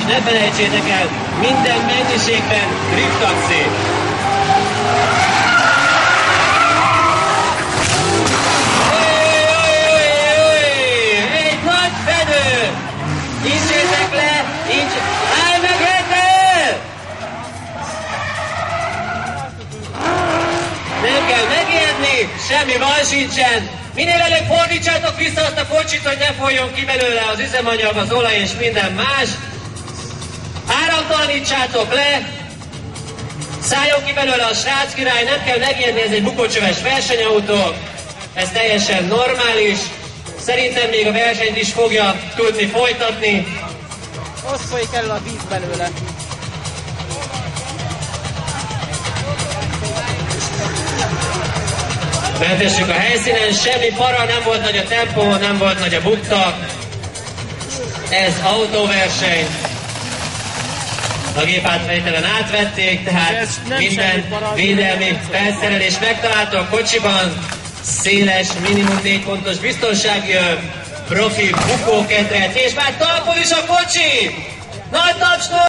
ne felejtsétek el, minden mennyiségben driftaxi. Egy nagy fedő! Nyissétek le, így állj meg helytel! Nem kell megijedni, semmi baj sincsen. Minél előbb fordítsátok vissza azt a kocsit, hogy ne folyjon ki belőle az üzemanyag, az olaj és minden más. Áramtalanítsátok le, szálljon ki belőle a srác király, nem kell megijedni, ez egy bukócsöves versenyautó, ez teljesen normális. Szerintem még a versenyt is fogja tudni folytatni. Ott folyik elő a víz belőle. Mentessük a helyszínen, semmi para, nem volt nagy a tempó, nem volt nagy a bukta. Ez autóverseny. A gépátvételen átvették, tehát minden védelmi felszerelés megtalálta a kocsiban. Széles, minimum 4 pontos biztonsági öv, profi bukóketret, és már talpon is a kocsi! Nagy taps!